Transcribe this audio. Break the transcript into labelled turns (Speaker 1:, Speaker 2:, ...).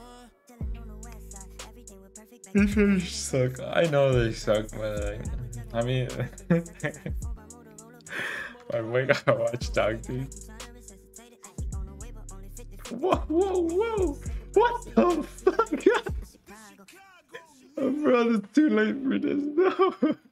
Speaker 1: These fish suck. I know they suck, but I mean, I gotta watch dog, dude. Whoa, whoa, whoa! What the fuck? Bro, it's too late for this. No.